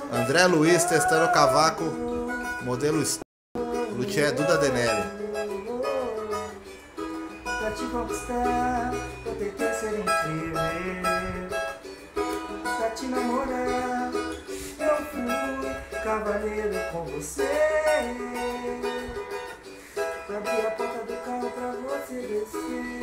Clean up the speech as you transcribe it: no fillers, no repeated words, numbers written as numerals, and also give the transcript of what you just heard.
André Luiz testando cavaco, modelo Luthier Duda Denelli. Pra te conquistar, eu tentei ser incrível. Pra te namorar, eu fui cavaleiro com você. Abri a porta do carro pra você descer.